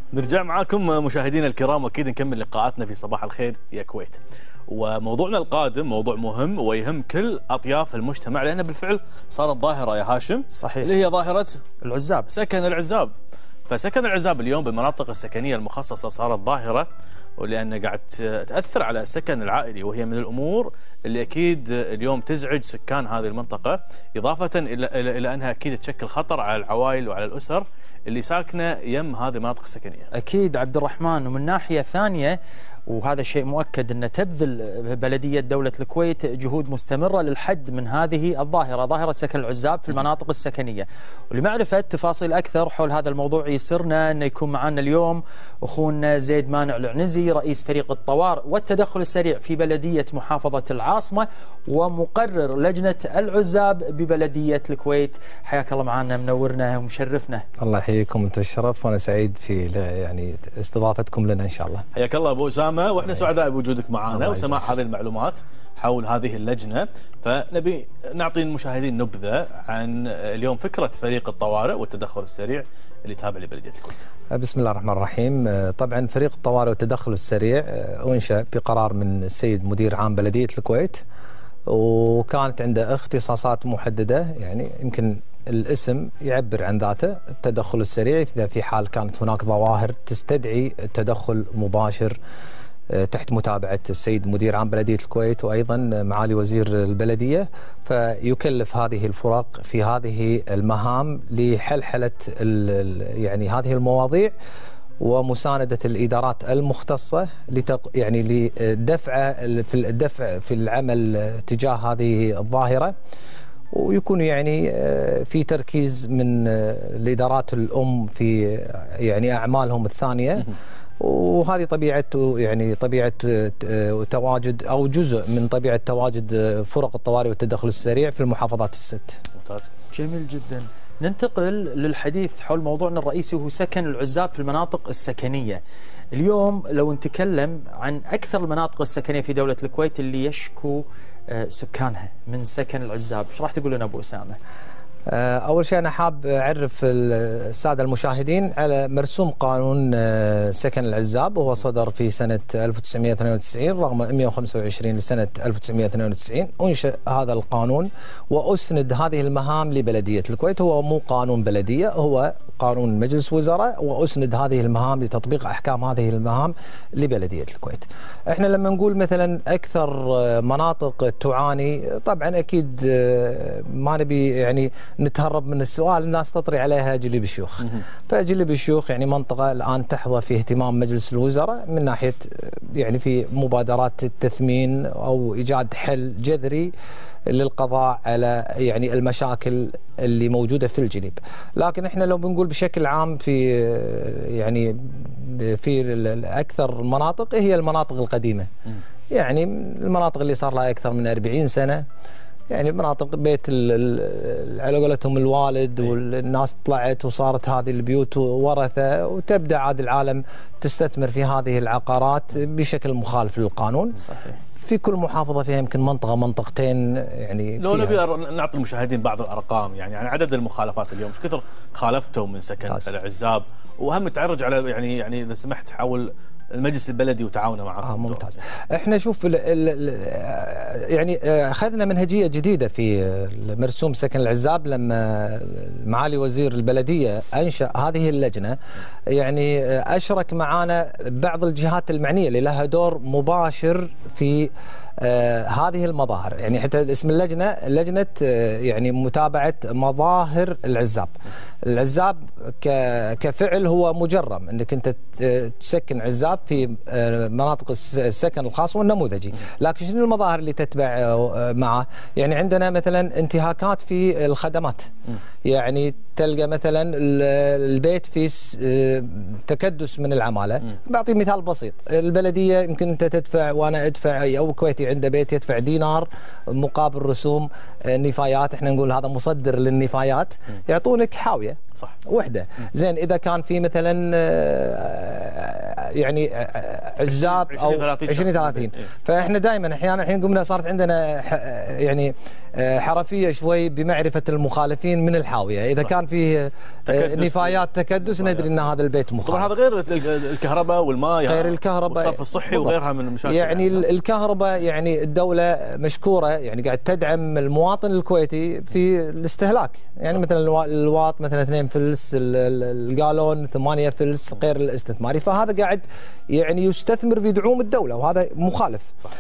نرجع معاكم مشاهدينا الكرام، واكيد نكمل لقاءاتنا في صباح الخير يا كويت. وموضوعنا القادم موضوع مهم ويهم كل اطياف المجتمع، لانه بالفعل صارت ظاهره يا هاشم. صحيح. اللي هي ظاهره العزاب، سكن العزاب. فسكن العزاب اليوم بالمناطق السكنيه المخصصه صارت ظاهره، ولأن قاعد تأثر على السكن العائلي، وهي من الأمور اللي أكيد اليوم تزعج سكان هذه المنطقة، إضافة إلى أنها أكيد تشكل خطر على العوائل وعلى الأسر اللي ساكنة يم هذه المناطق السكنية. أكيد عبد الرحمن. ومن ناحية ثانية، وهذا شيء مؤكد، أن تبذل بلدية دولة الكويت جهود مستمرة للحد من هذه الظاهرة، ظاهرة سكن العزاب في المناطق السكنية. ولمعرفة تفاصيل أكثر حول هذا الموضوع يسرنا أن يكون معنا اليوم أخونا زيد مانع العنزي، رئيس فريق الطوارئ والتدخل السريع في بلدية محافظة العاصمة ومقرر لجنة العزاب ببلدية الكويت. حياك الله معنا، منورنا ومشرفنا. الله يحييكم، انتم الشرف، وانا سعيد في يعني استضافتكم لنا ان شاء الله. حياك الله ابو اسامه، واحنا سعداء بوجودك معنا وسماع هذه المعلومات حول هذه اللجنه. فنبي نعطي المشاهدين نبذه عن اليوم فكره فريق الطوارئ والتدخل السريع اللي تابع لبلديه الكويت. بسم الله الرحمن الرحيم. طبعا فريق الطوارئ والتدخل السريع انشا بقرار من السيد مدير عام بلديه الكويت، وكانت عنده اختصاصات محدده، يعني يمكن الاسم يعبر عن ذاته، التدخل السريع إذا في حال كانت هناك ظواهر تستدعي التدخل مباشر تحت متابعة السيد مدير عام بلدية الكويت وأيضا معالي وزير البلدية، فيكلف هذه الفرق في هذه المهام لحلحلة يعني هذه المواضيع ومساندة الإدارات المختصة يعني لدفع في العمل تجاه هذه الظاهرة، ويكون يعني في تركيز من الإدارات الأم في يعني أعمالهم الثانية. وهذه طبيعة تواجد أو جزء من طبيعة تواجد فرق الطوارئ والتدخل السريع في المحافظات الست. ممتاز، جميل جدا. ننتقل للحديث حول موضوعنا الرئيسي، وهو سكن العزاب في المناطق السكنية. اليوم لو نتكلم عن أكثر المناطق السكنية في دولة الكويت اللي يشكو سكانها من سكن العزاب، ايش راح تقول لنا ابو اسامه؟ أول شيء أنا حاب أعرف السادة المشاهدين على مرسوم قانون سكن العزاب، وهو صدر في سنة 1992 رقم 125 لسنة 1992. أنشأ هذا القانون وأسند هذه المهام لبلدية الكويت. هو مو قانون بلدية، هو قانون مجلس وزراء، وأسند هذه المهام لتطبيق أحكام هذه المهام لبلدية الكويت. احنا لما نقول مثلا أكثر مناطق تعاني، طبعا أكيد ما نبي يعني نتهرب من السؤال، الناس تطري عليها جليب الشيوخ. فجليب الشيوخ يعني منطقة الآن تحظى في اهتمام مجلس الوزراء من ناحية يعني في مبادرات التثمين أو إيجاد حل جذري للقضاء على يعني المشاكل اللي موجودة في الجليب. لكن احنا لو بنقول بشكل عام في يعني في أكثر المناطق هي المناطق القديمة، يعني المناطق اللي صار لها أكثر من 40 سنة، يعني مناطق بيت على قولتهم الوالد، والناس طلعت وصارت هذه البيوت ورثة، وتبدأ عاد العالم تستثمر في هذه العقارات بشكل مخالف للقانون. صحيح. في كل محافظة فيها يمكن منطقة منطقتين. يعني لو نبي نعطي المشاهدين بعض الأرقام يعني عن عدد المخالفات اليوم، ايش كثر خالفتوا من سكن العزاب، وهم تعرج على يعني إذا سمحت حول المجلس البلدي وتعاونه معكم. ممتاز. احنا شوف يعني اخذنا منهجيه جديده في مرسوم سكن العزاب لما معالي وزير البلديه انشا هذه اللجنه، يعني اشرك معنا بعض الجهات المعنيه اللي لها دور مباشر في هذه المظاهر. يعني حتى اسم اللجنة لجنة يعني متابعة مظاهر العزاب. العزاب كفعل هو مجرم انك انت تسكن عزاب في مناطق السكن الخاص والنموذجي، لكن شنو المظاهر اللي تتبع معه؟ يعني عندنا مثلا انتهاكات في الخدمات، يعني تلقى مثلا البيت في تكدس من العمالة. بعطي مثال بسيط، البلدية يمكن انت تدفع وانا ادفع، او كويتي عنده بيت يدفع دينار مقابل رسوم النفايات، احنا نقول هذا مصدر للنفايات، يعطونك حاوية صح وحدة. زين اذا كان في مثلا يعني عزاب او 20-30. فاحنا دائما احيانا الحين قمنا صارت عندنا يعني حرفيه شوي بمعرفه المخالفين من الحاويه، اذا كان فيه نفايات تكدس ندري ان هذا البيت مخالف. طبعا هذا غير الكهرباء والماء، غير الكهرباء والصرف الصحي وغيرها من المشاكل. يعني الكهرباء يعني الدوله مشكوره يعني قاعد تدعم المواطن الكويتي في الاستهلاك، يعني مثلا الواط مثلا 2 فلس، الجالون 8 فلس غير الاستثماري، فهذا قاعد يعني يستثمر بدعوم الدوله وهذا مخالف. صح.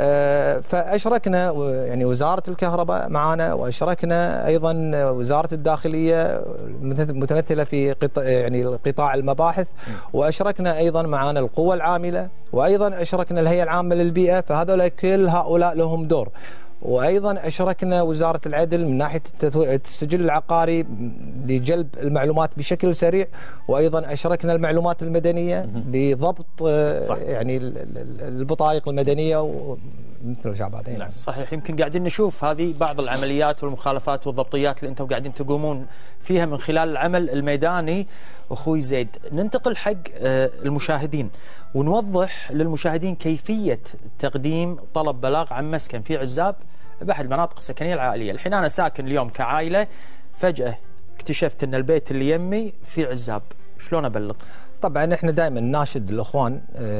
فاشركنا يعني وزاره الكهرباء معنا، واشركنا ايضا وزاره الداخليه متمثله في يعني قطاع المباحث، واشركنا ايضا معنا القوى العامله، وايضا اشركنا الهيئه العامه للبيئه، فهذول كل هؤلاء لهم دور. وايضا اشركنا وزاره العدل من ناحيه السجل العقاري لجلب المعلومات بشكل سريع، وايضا اشركنا المعلومات المدنيه لضبط يعني البطايق المدنيه ومثل شعباتين. نعم صحيح. يمكن قاعدين نشوف هذه بعض العمليات والمخالفات والضبطيات اللي انتم قاعدين تقومون فيها من خلال العمل الميداني. اخوي زيد، ننتقل حق المشاهدين ونوضح للمشاهدين كيفيه تقديم طلب بلاغ عن مسكن في عزاب بأحد المناطق السكنيه العائليه. الحين انا ساكن اليوم كعائله، فجاه اكتشفت ان البيت اللي يمي في عزاب، شلون ابلغ؟ طبعا احنا دائما ناشد الاخوان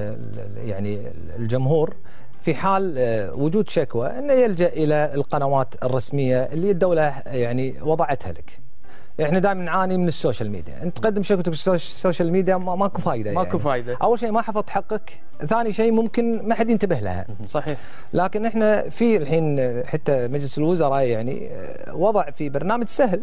يعني الجمهور في حال وجود شكوى انه يلجأ الى القنوات الرسميه اللي الدوله يعني وضعتها لك. احنا دائما نعاني من السوشيال ميديا، انت تقدم شكوتك في السوشيال ميديا ماكو فايده، ماكو فايده. اول شيء ما حفظت حقك، ثاني شيء ممكن ما حد ينتبه لها. صحيح. لكن احنا في الحين حتى مجلس الوزراء يعني وضع في برنامج سهل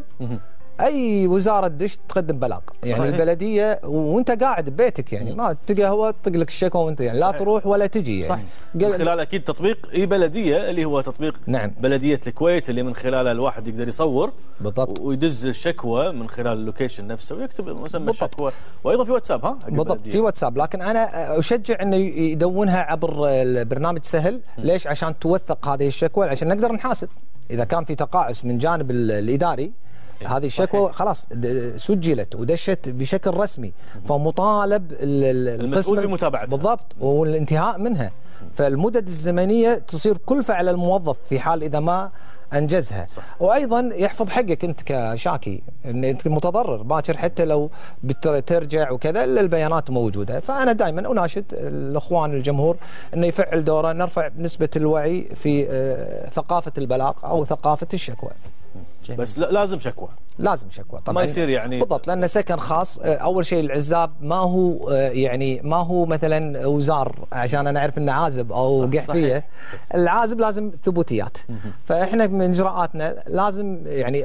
اي وزاره تدش تقدم بلاغ، يعني صحيح. البلديه وانت قاعد ببيتك يعني ما تقهوى تطق لك الشكوى وانت يعني صحيح. لا تروح ولا تجي يعني. من خلال اكيد تطبيق اي بلديه اللي هو تطبيق نعم. بلديه الكويت اللي من خلاله الواحد يقدر يصور بالضبط ويدز الشكوى من خلال اللوكيشن نفسه ويكتب مسمى الشكوى، وايضا في واتساب بالضبط في واتساب. لكن انا اشجع انه يدونها عبر البرنامج سهل. ليش؟ عشان توثق هذه الشكوى عشان نقدر نحاسب اذا كان في تقاعس من جانب الاداري. هذه الشكوى خلاص سجلت ودشت بشكل رسمي، فمطالب المسؤول بمتابعتها بالضبط والانتهاء منها. فالمدد الزمنيه تصير كلفه على الموظف في حال اذا ما انجزها. صح. وايضا يحفظ حقك انت كشاكي، ان انت متضرر باكر حتى لو بترجع وكذا البيانات موجوده. فانا دائما اناشد الاخوان الجمهور انه يفعل دوره، نرفع نسبه الوعي في ثقافه البلاغ او ثقافه الشكوى. بس لازم شكوى، لازم شكوى طبعا ما يصير يعني بالضبط، لأن سكن خاص. أول شيء العزاب ما هو يعني ما هو مثلا وزار عشان أنا أعرف إنه عازب أو قحفية. العازب لازم ثبوتيات. فإحنا من إجراءاتنا لازم يعني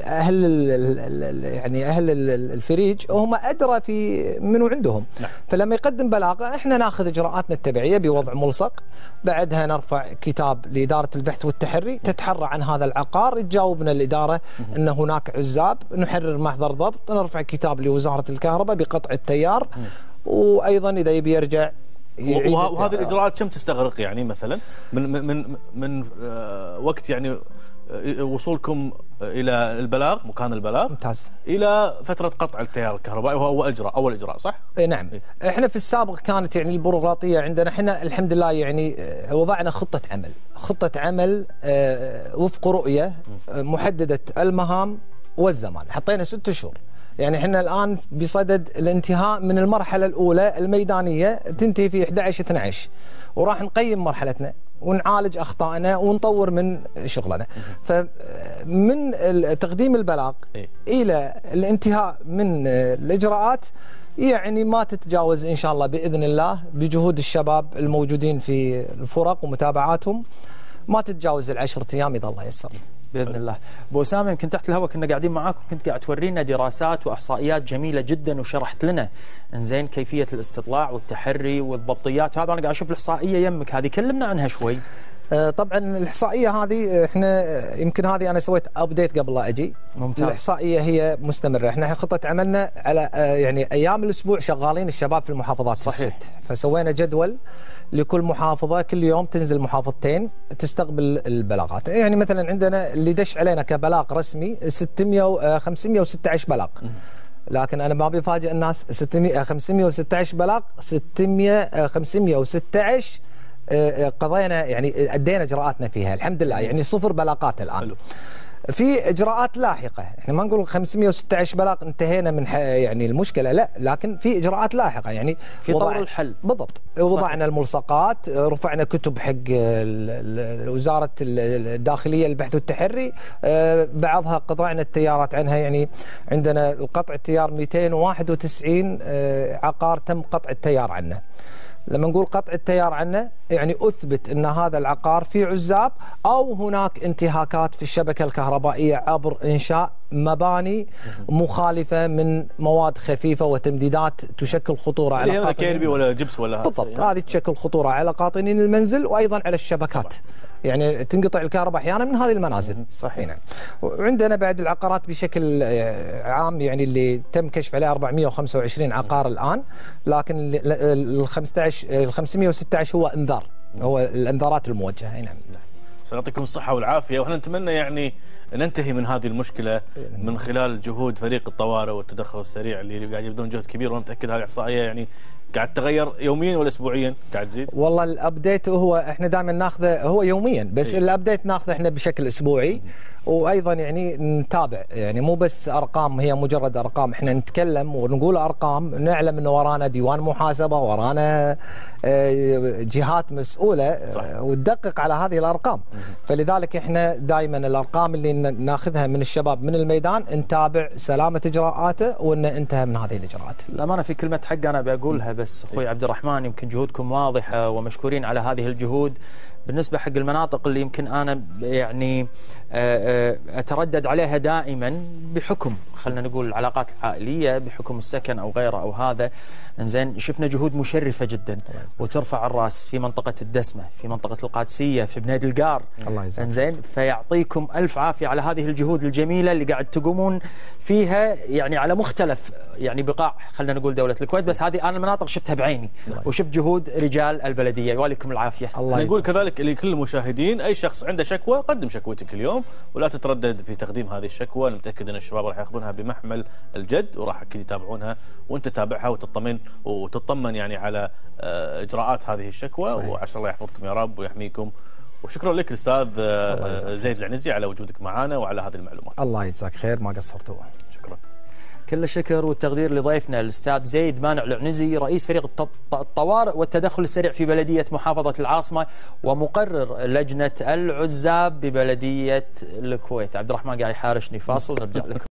أهل الفريج هم أدرى في منو عندهم. فلما يقدم بلاغه إحنا ناخذ إجراءاتنا التبعية بوضع ملصق، بعدها نرفع كتاب لإدارة البحث والتحري تتحرى عن هذا العقار، تجاوبنا الإدارة أن هناك عزاب، نحرر محضر ضبط، نرفع كتاب لوزارة الكهرباء بقطع التيار، وأيضا إذا يبي يرجع وهذه الإجراءات كم تستغرق يعني مثلا من وقت يعني وصولكم إلى البلاغ مكان البلاغ ممتاز إلى فترة قطع التيار الكهربائي وهو أول إجراء صح؟ نعم. إحنا في السابق كانت يعني البيروقراطية عندنا، إحنا الحمد لله يعني وضعنا خطة عمل وفق رؤية محددة المهام والزمان، حطينا 6 شهور. يعني احنا الآن بصدد الانتهاء من المرحلة الأولى الميدانية تنتهي في 11/12، وراح نقيم مرحلتنا ونعالج أخطائنا ونطور من شغلنا. فمن تقديم البلاغ إلى الانتهاء من الإجراءات يعني ما تتجاوز إن شاء الله بإذن الله بجهود الشباب الموجودين في الفرق ومتابعاتهم ما تتجاوز 10 أيام إذا الله يسر باذن الله. ابو اسامه يمكن تحت الهواء كنا قاعدين معاك وكنت قاعد تورينا دراسات واحصائيات جميله جدا وشرحت لنا انزين كيفيه الاستطلاع والتحري والضبطيات، هذا انا قاعد اشوف الاحصائيه يمك هذه، كلمنا عنها شوي. طبعا الاحصائيه هذه احنا يمكن هذه انا سويت ابديت قبل لا اجي. ممتاز. الاحصائيه هي مستمره، احنا خطه عملنا على يعني ايام الاسبوع شغالين الشباب في المحافظات صحيح. الست، فسوينا جدول لكل محافظه كل يوم تنزل محافظتين تستقبل البلاغات. يعني مثلا عندنا اللي دش علينا كبلاغ رسمي 516 بلاغ، لكن انا ما بيفاجئ الناس 516 بلاغ 516 قضينا يعني ادينا اجراءاتنا فيها الحمد لله، يعني 0 بلاغات الان. حلو. في اجراءات لاحقه، احنا ما نقول 516 بلاغ انتهينا من يعني المشكله، لا، لكن في اجراءات لاحقه يعني في طور الحل. بالضبط. وضعنا الملصقات، رفعنا كتب حق وزاره الداخليه للبحث والتحري، بعضها قطعنا التيارات عنها، يعني عندنا القطع التيار 291 عقار تم قطع التيار عنه. لما نقول قطع التيار عنه يعني أثبت أن هذا العقار في عزاب أو هناك انتهاكات في الشبكة الكهربائية عبر إنشاء مباني مخالفة من مواد خفيفة وتمديدات تشكل خطورة على قاطنين كيربي ولا جبس ولا بالضبط. هذه تشكل خطورة على قاطنين المنزل وأيضا على الشبكات. يعني تنقطع الكهرباء احيانا من هذه المنازل. صحيح. نعم. وعندنا بعد العقارات بشكل عام يعني اللي تم كشف عليها 425 عقار الان، لكن ال 516 هو انذار، هو الانذارات الموجهه. نعم. سنعطيكم الصحه والعافيه، واحنا نتمنى يعني ننتهي من هذه المشكله من خلال جهود فريق الطوارئ والتدخل السريع اللي قاعد يبذلون جهد كبير، وانا متاكد هذه الاحصائيه يعني قاعد تتغير يوميا ولا اسبوعيا قاعد تزيد؟ والله الابديت هو احنا دائما ناخذه هو يوميا، بس الابديت ناخذه احنا بشكل اسبوعي، وايضا يعني نتابع، يعني مو بس ارقام هي مجرد ارقام، احنا نتكلم ونقول ارقام، نعلم انه ورانا ديوان محاسبه، ورانا جهات مسؤوله وتدقق على هذه الارقام. فلذلك احنا دائما الارقام اللي ناخذها من الشباب من الميدان نتابع سلامه اجراءاته وانه انتهى من هذه الاجراءات. الامانه في كلمه حق انا بقولها بس اخوي عبد الرحمن، يمكن جهودكم واضحه ومشكورين على هذه الجهود. بالنسبه حق المناطق اللي يمكن انا يعني اتردد عليها دائما بحكم خلينا نقول العلاقات العائليه، بحكم السكن او غيره او هذا، انزين شفنا جهود مشرفه جدا وترفع الراس في منطقه الدسمه، في منطقه القادسيه، في بنادي القار. انزين فيعطيكم الف عافيه على هذه الجهود الجميله اللي قاعد تقومون فيها يعني على مختلف يعني بقاع خلينا نقول دوله الكويت، بس هذه انا المناطق شفتها بعيني وشفت جهود رجال البلديه، يواليكم العافيه. نقول كذلك لكل المشاهدين، اي شخص عنده شكوى قدم شكوتك اليوم ولا تتردد في تقديم هذه الشكوى، نتاكد ان الشباب راح ياخذونها بمحمل الجد وراح اكيد يتابعونها، وانت تتابعها وتطمن يعني على اجراءات هذه الشكوى. وعسى الله يحفظكم يا رب ويحميكم. وشكرا لك الاستاذ زيد العنزي على وجودك معنا وعلى هذه المعلومات. الله يجزاك خير، ما قصرتوا. شكرا. كل الشكر والتقدير لضيفنا الاستاذ زيد مانع العنزي، رئيس فريق الطوارئ والتدخل السريع في بلديه محافظه العاصمه ومقرر لجنه العزاب ببلديه الكويت. عبد الرحمن قاعد يحارشني، فاصل نرجع لكم.